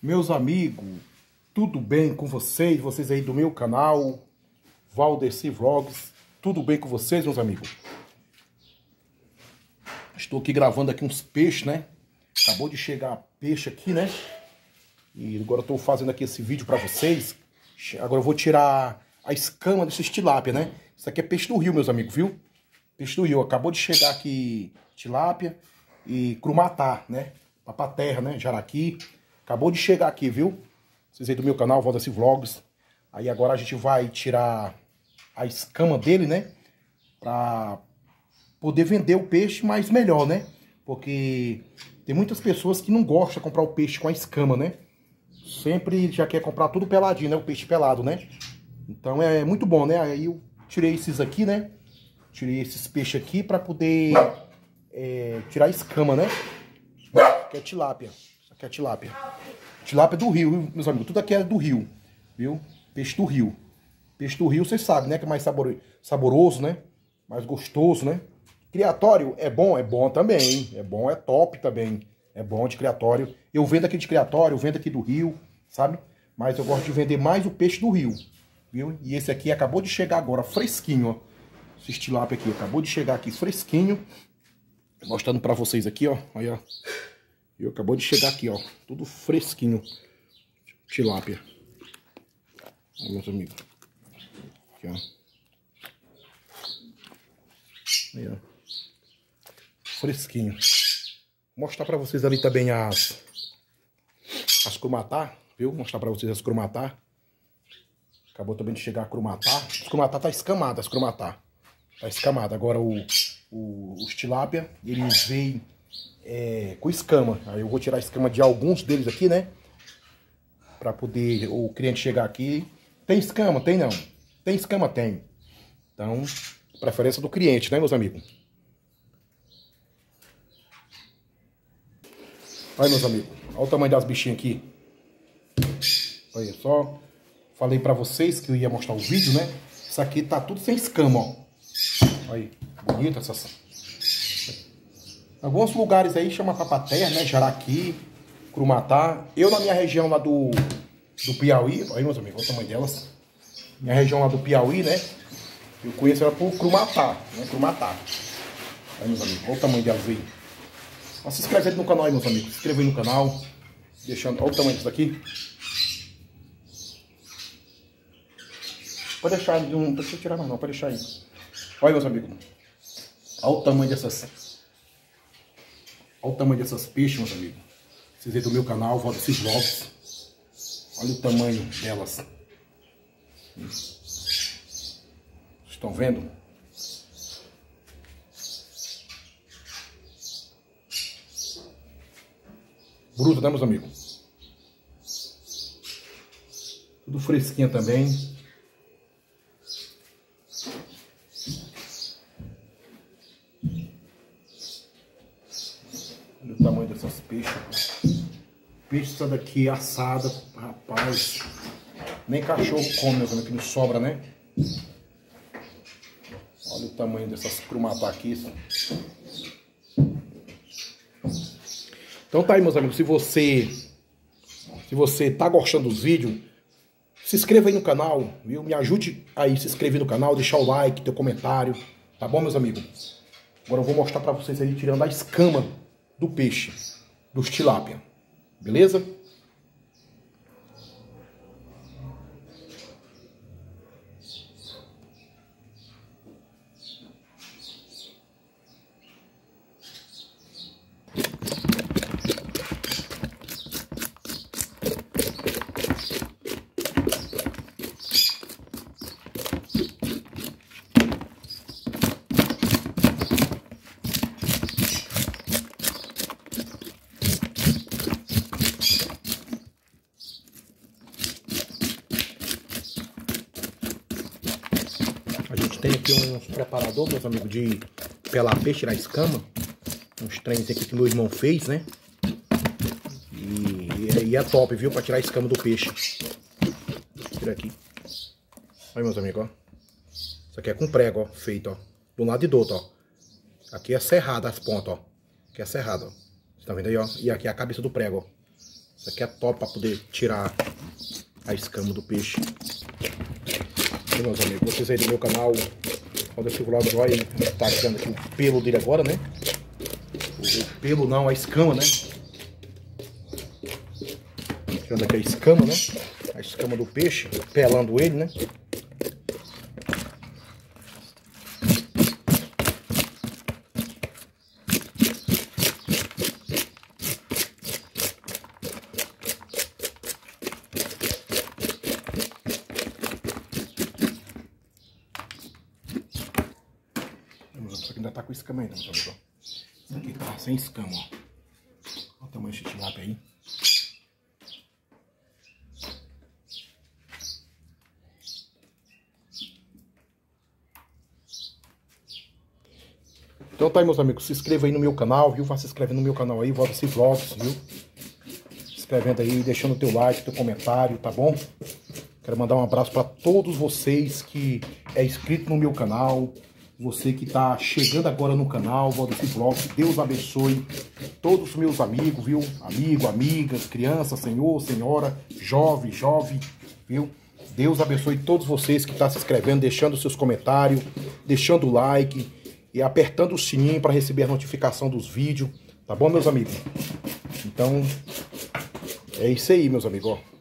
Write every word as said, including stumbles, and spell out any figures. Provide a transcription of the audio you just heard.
Meus amigos, tudo bem com vocês? Vocês aí do meu canal, Valdeci Vlogs. Tudo bem com vocês, meus amigos? Estou aqui gravando aqui uns peixes, né? Acabou de chegar peixe aqui, né? E agora eu estou fazendo aqui esse vídeo para vocês. Agora eu vou tirar a escama desses tilápia, né? Isso aqui é peixe do rio, meus amigos, viu? Peixe do rio. Acabou de chegar aqui tilápia e crumatá, né? Papaterra, né? Jaraqui. Acabou de chegar aqui, viu? Vocês aí do meu canal, Valdeci Vlogs. Aí agora a gente vai tirar a escama dele, né? Pra poder vender o peixe, mas melhor, né? Porque tem muitas pessoas que não gostam de comprar o peixe com a escama, né? Sempre já quer comprar tudo peladinho, né? O peixe pelado, né? Então é muito bom, né? Aí eu tirei esses aqui, né? Tirei esses peixes aqui pra poder é, tirar a escama, né? Que é tilápia. Isso aqui é tilápia. Tilápia do rio, viu, meus amigos? Tudo aqui é do rio, viu? Peixe do rio. Peixe do rio, vocês sabem, né? Que é mais sabor... saboroso, né? Mais gostoso, né? Criatório é bom? É bom também. É bom, é top também. É bom de criatório. Eu vendo aqui de criatório, eu vendo aqui do rio, sabe? Mas eu gosto de vender mais o peixe do rio, viu? E esse aqui acabou de chegar agora, fresquinho, ó. Esse tilápia aqui, acabou de chegar aqui fresquinho. Mostrando pra vocês aqui, ó. Olha, e acabou de chegar aqui, ó. Tudo fresquinho. Tilápia. Olha, meus amigos. Aqui, ó. Aí, ó. Fresquinho. Vou mostrar pra vocês ali também as... As crumatá, viu? Vou mostrar pra vocês as crumatá. Acabou também de chegar a crumatá. As crumatá tá escamada, as crumatá. Tá escamada. Agora o, o, os tilápia, eles veem é, com escama. Aí eu vou tirar a escama de alguns deles aqui, né? Pra poder o cliente chegar aqui. Tem escama? Tem não. Tem escama? Tem. Então, preferência do cliente, né, meus amigos? Olha, meus amigos. Olha o tamanho das bichinhas aqui. Olha só. Falei pra vocês que eu ia mostrar o vídeo, né? Isso aqui tá tudo sem escama, ó. Olha aí. Bonita essa... Alguns lugares aí chama papaterra, né? Jaraqui, crumatá. Eu na minha região lá do, do Piauí... Olha aí, meus amigos. Olha o tamanho delas. Minha região lá do Piauí, né? Eu conheço ela por crumatá, né? Crumatá. Olha, meus amigos. Olha o tamanho delas aí. Se inscreve aí no canal aí, meus amigos. Se inscreva aí no canal. Deixando... Olha o tamanho disso aqui. Pode deixar, não precisa tirar mais não, pode deixar aí. Olha, meus amigos. Olha o tamanho dessas... Olha o tamanho dessas peixes, meus amigos. Vocês aí do meu canal, Valdeci Vlogs. Olha o tamanho delas. Vocês estão vendo? Bruto, né, meus amigos? Tudo fresquinho também. Olha o tamanho dessas peixes. Peixe essa daqui assada, rapaz. Nem cachorro come, meus amigos, que não sobra, né? Olha o tamanho dessas crumatá aqui. Então tá aí, meus amigos, se você se você tá gostando dos vídeos, se inscreva aí no canal, viu? Me ajude aí, se inscrever no canal, deixar o like, teu comentário, tá bom, meus amigos? Agora eu vou mostrar pra vocês aí tirando a escama do peixe, dos tilápia, beleza? A gente tem aqui uns preparadores, meus amigos, de pelar peixe, tirar escama. Uns trens aqui que meu irmão fez, né? E, e é top, viu? Pra tirar a escama do peixe. Tira aqui. Olha, meus amigos, ó. Isso aqui é com prego, ó. Feito, ó. De um lado e do outro, ó. Aqui é serrada as pontas, ó. Aqui é serrada, ó. Você tá vendo aí, ó? E aqui é a cabeça do prego, ó. Isso aqui é top para poder tirar a escama do peixe. E, meus amigos, vocês aí do meu canal, quando esse vlog vai tá tirando aqui o pelo dele agora, né? O, o pelo não, a escama, né? Tirando aqui a escama, né? A escama do peixe, pelando ele, né? Isso aqui ainda tá com escama ainda, meus amigos, ó. Isso aqui tá sem escama, ó. Olha o tamanho desse tilápia aí. Então tá aí, meus amigos, se inscreva aí no meu canal, viu? Vá se inscrevendo no meu canal aí, Valdeci Vlogs, viu? Se inscrevendo aí, deixando o teu like, teu comentário, tá bom? Quero mandar um abraço para todos vocês que é inscrito no meu canal, você que tá chegando agora no canal, Valdeci Vlogs. Deus abençoe todos os meus amigos, viu? Amigo, amigas, criança, senhor, senhora, jovem, jovem, viu? Deus abençoe todos vocês que estão se inscrevendo, deixando seus comentários, deixando o like e apertando o sininho para receber a notificação dos vídeos, tá bom, meus amigos? Então, é isso aí, meus amigos, ó.